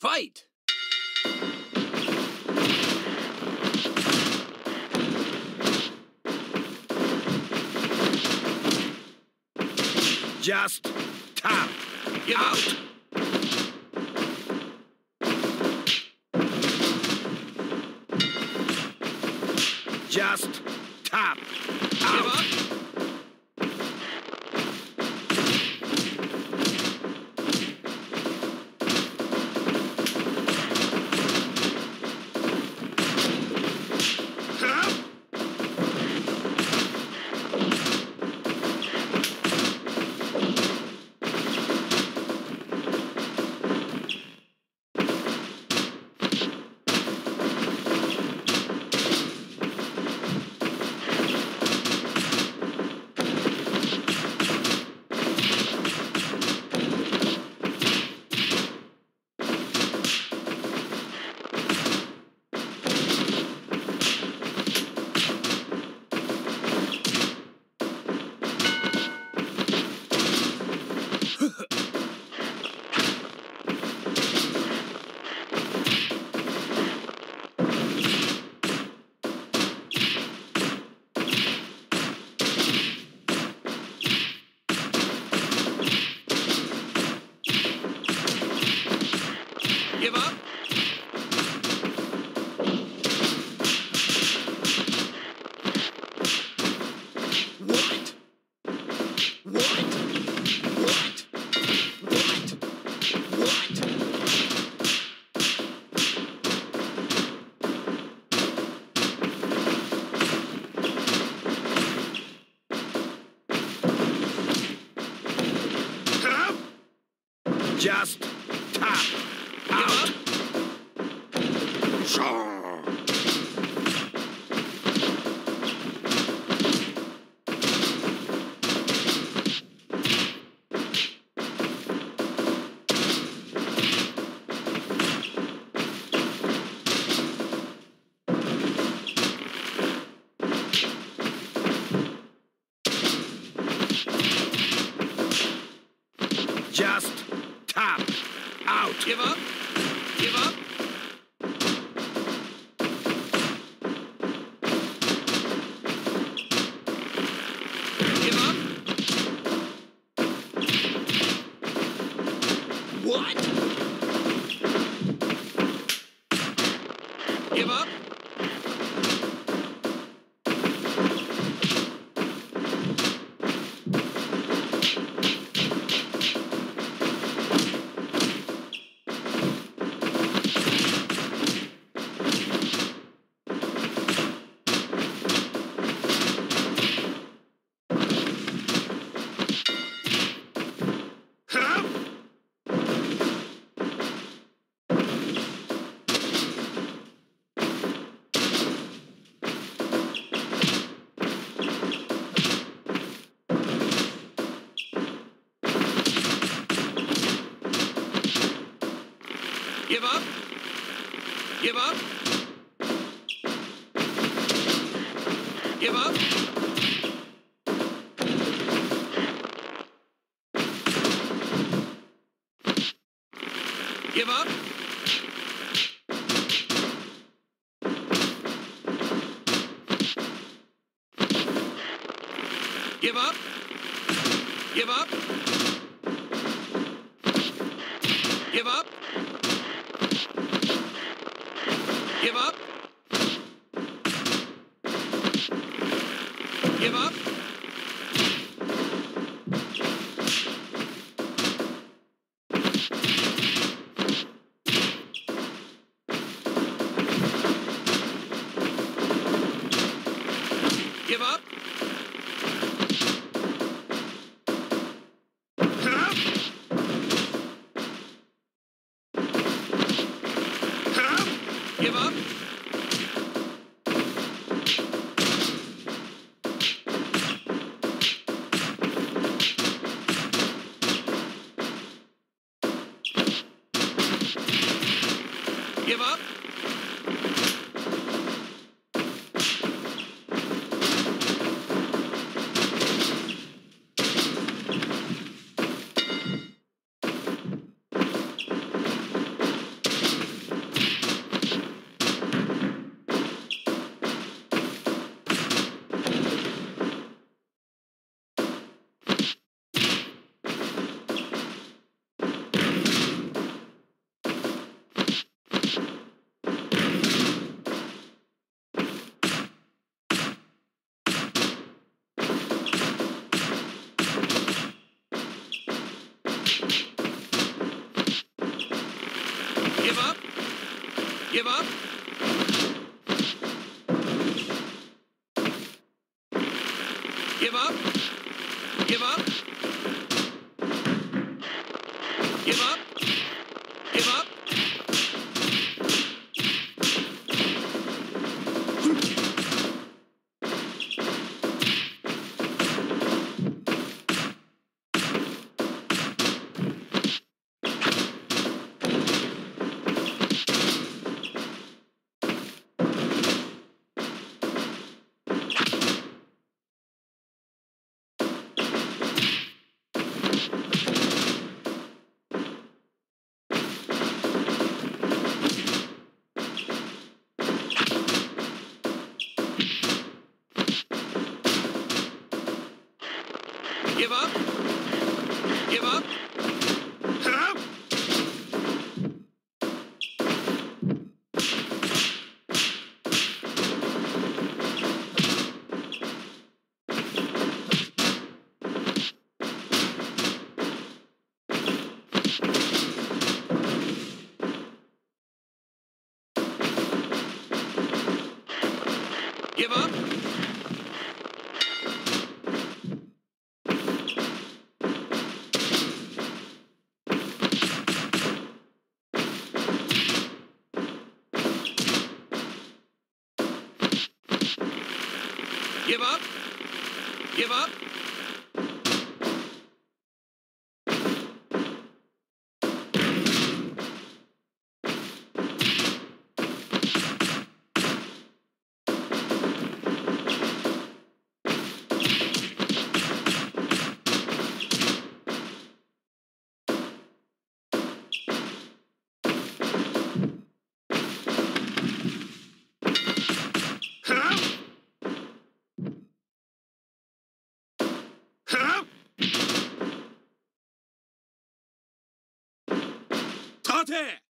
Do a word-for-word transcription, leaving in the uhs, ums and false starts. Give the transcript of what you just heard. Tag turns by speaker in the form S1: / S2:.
S1: Fight!
S2: Just tap.
S1: Give out!
S2: Just tap.
S1: Give
S2: Out.
S1: up! Give up!
S2: What? What? What? What? What? Huh? Just tap.
S1: Give up!
S2: Shaw. Just tap. Out.
S1: Give up! Give up! Give up!
S2: What?
S1: Give up!
S2: Huh?
S1: Give up! Give up! Give up! Give up! Give up! Give up! Give up! Give up! Give up! Give up!
S2: Huh? Huh?
S1: Give up! Give up! Give up. Give up. Give up. Give up. Give up. Give up. Give up.
S2: Huh?
S1: Give up. Give up. Give up.
S2: Huh? Huh? 立て